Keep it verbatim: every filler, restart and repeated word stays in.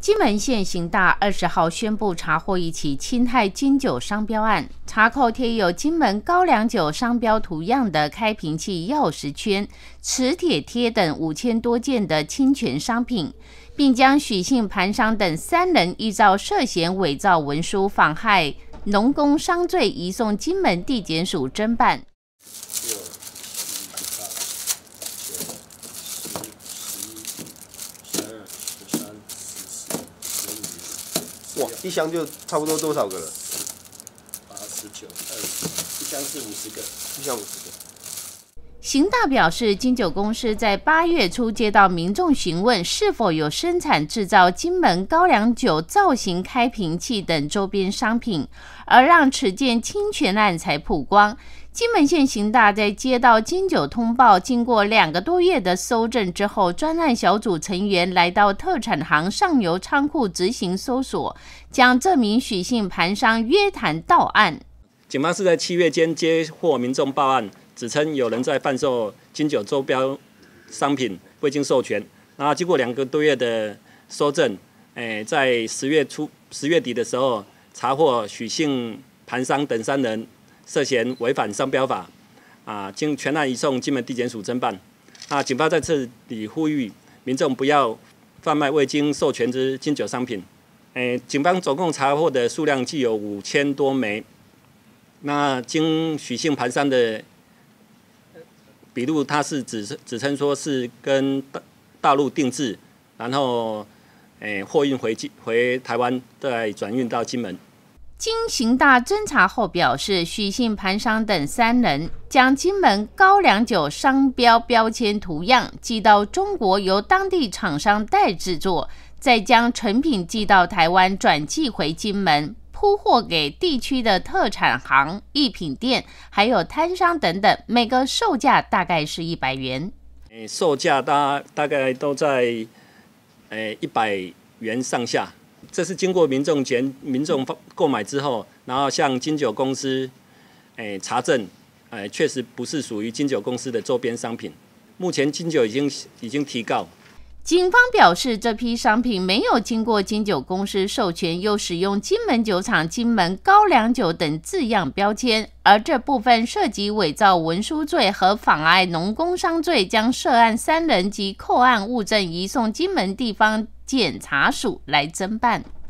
金门县刑大二十号宣布查获一起侵害金酒商标案，查扣贴有金门高粱酒商标图样的开瓶器钥匙圈、磁铁贴等五千多件的侵权商品，并将许姓盘商等三人依照涉嫌伪造文书、妨害农工商罪移送金门地检署侦办。 哇，一箱就差不多多少个了？ 八十九、二十，一箱是五十个， 一箱五十个。 刑大表示，金酒公司在八月初接到民众询问，是否有生产制造金门高粱酒造型开瓶器等周边商品，而让此件侵权案才曝光。金门县刑大在接到金酒通报，经过两个多月的搜证之后，专案小组成员来到特产行上游仓库执行搜索，将这名许姓盘商约谈到案。 警方是在七月间接获民众报案，指称有人在贩售金酒周标商品未经授权，然后经过两个多月的搜证，诶，在十月初、十月底的时候，查获许姓盘商等三人涉嫌违反商标法，啊，经全案移送金门地检署侦办。那警方在这里呼吁民众不要贩卖未经授权之金酒商品。诶，警方总共查获的数量计有五千多枚。那经许姓盘商的笔录，他是指指称说是跟大大陆定制，然后诶货运回回台湾，再转运到金门。 经刑大侦查后表示，许姓盘商等三人将金门高粱酒商标标签图样寄到中国，由当地厂商代制作，再将成品寄到台湾，转寄回金门，铺货给地区的特产行、艺品店，还有摊商等等，每个售价大概是一百元。 诶，售价大大概都在诶一百元上下。这是经过民众检民众购买之后，然后向金酒公司诶查证，诶确实不是属于金酒公司的周边商品。目前金酒已经已经提告。 警方表示，这批商品没有经过金酒公司授权，又使用金门酒厂、金门高粱酒等字样标签，而这部分涉及伪造文书罪和妨碍农工商罪，将涉案三人及扣案物证移送金门地方检察署来侦办。